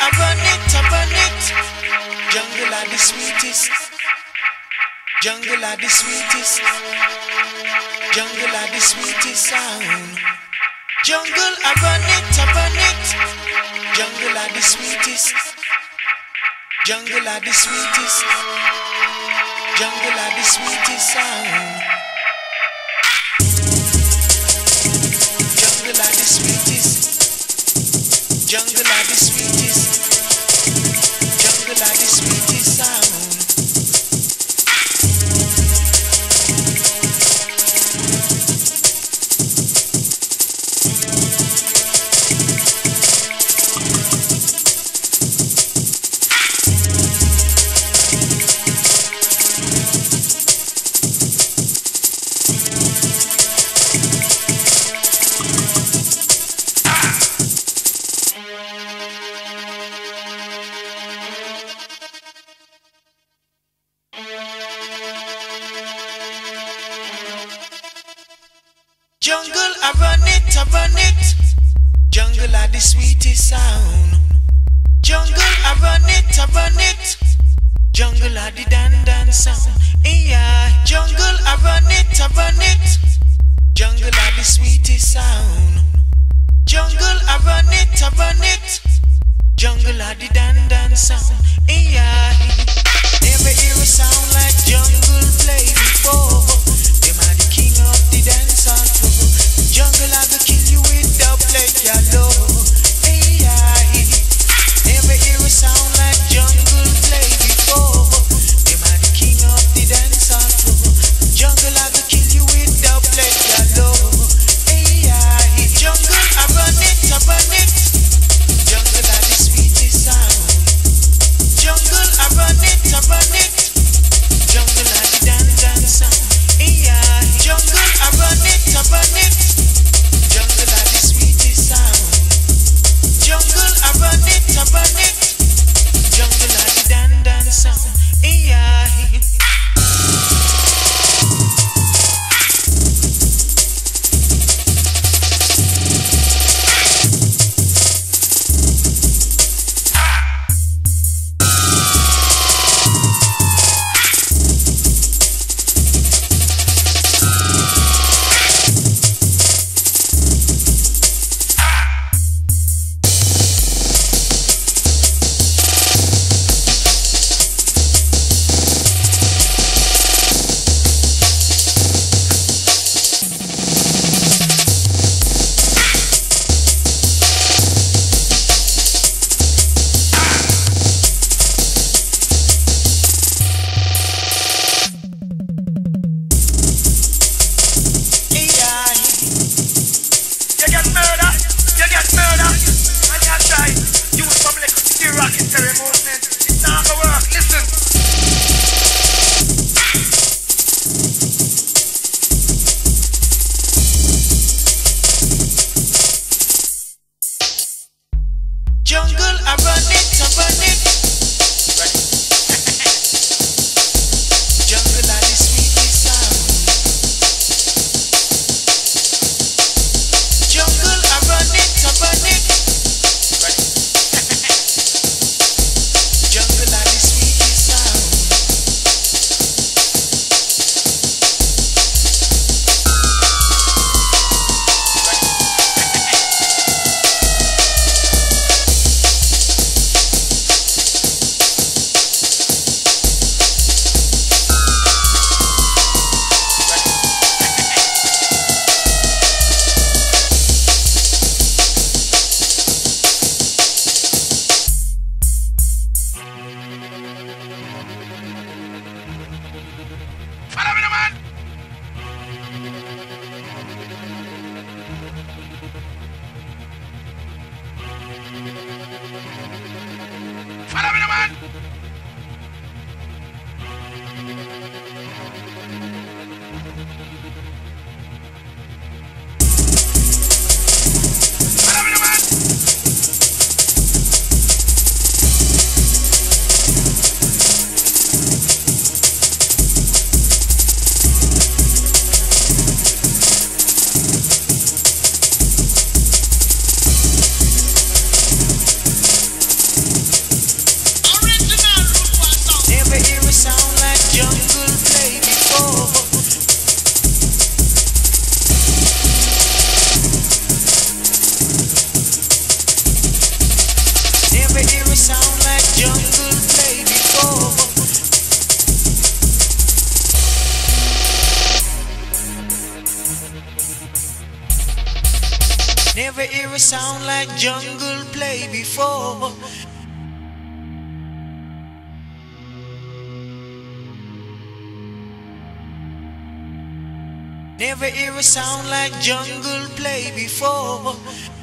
I run it. Jungle are the sweetest. Jungle are the sweetest. Jungle are the sweetest sound. Jungle I run it. Jungle are the sweetest. Jungle are the sweetest. Jungle are the sweetest sound. Jungle are the sweetest. Jungle are the sweetest. Jungle are the sweetest sound. Jungle, I run it. Jungle are the sweetest sound. Jungle, I run it. Jungle are the dan sound. Yeah, jungle, I run it. Jungle are the sweetest sound. Jungle, I run it. Jungle are the dan sound. Yeah, never hear a sound like jungle play before. Them are the king of the dance on floor. Jungle I go kill you with the plate, yellow. Hey, never hear a sound like jungle play before. Them are the king of the dance on floor. Jungle I go kill you with the plate, yellow. Hey, jungle I run it. Jungle are the sweetest sound. Never hear a sound like jungle play before. Never hear a sound like jungle play before.